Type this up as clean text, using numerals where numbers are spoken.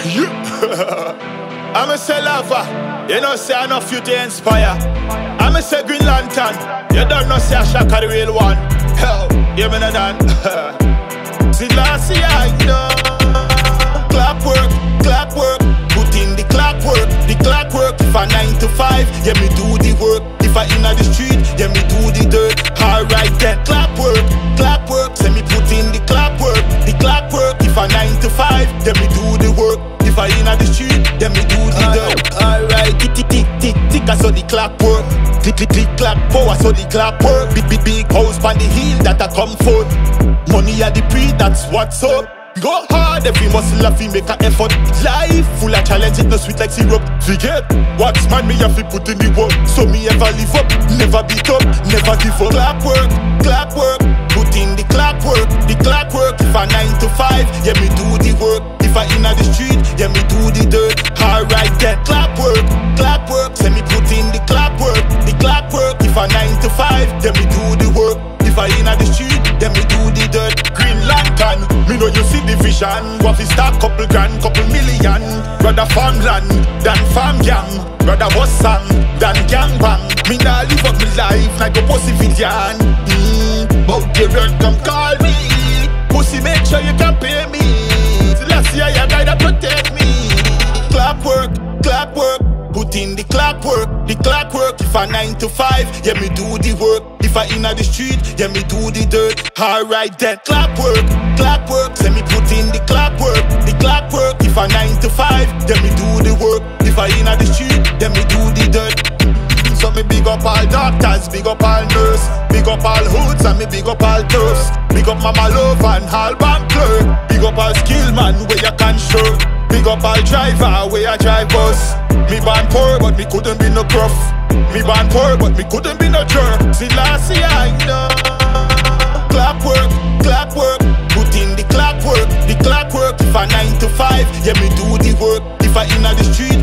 I'm a say lover, you know say enough you to inspire. I'm a say Green Lantern, you don't know say I Shaka the real one. Hell, you mean that? See last year I know. Clock work, put in the clock work. If I 9 to 5, yeah me do the work. If I inna the street, yeah me do the dirt. Alright then, clock work, say me put in the clock work. If I 9 to 5, yeah me do the work. If I inna the street, yeah me do the dirt. Alright, tick, I saw the clock work. Click, clap, power, so the clock work. Big house on the hill that I come for. Money at the pre, that's what's up. Go hard, every muscle have to make an effort. Life full of challenge, it no sweet like syrup. Forget what's man, me have to put in the work. So me ever live up, never beat up, never give up. Clock work, put in the clock work. If I 9 to 5, yeah me do the work. If I inna the street, yeah me do the dirt. Alright then, clock work, say me put in the clock work. If I 9 to 5, yeah me do the work. If I inna the street, yeah me do the dirt. Green Lantern, me know you see the vision. What is start couple grand, couple million. Rather farmland than farm gang. Rather boss song than gang bang. Me nah live up my life like a pussy villain. But the rent come call me. Pussy make sure you can pay me. Till last year you guy that protect me. Clock work, put in the clock work. If I 9 to 5, yeah me do the work. If I inna the street, yeah me do the dirt. Alright then, clock work, say me put in the clock work. If I 9 to 5, yeah me do the work. If I inna the street, yeah me do the dirt. So me big up all doctors, big up all nurse, big up all hoods and me big up all turfs. Big up mama love and all bank clerk. Big up all skill man where you can show. Big up all driver where you drive bus. Me born poor but me couldn't be no gruff. Me born poor but me couldn't be no jerk. See last year I know. Clock work, put in the clock work. If I 9 to 5, yeah me do the work. If I inna the street,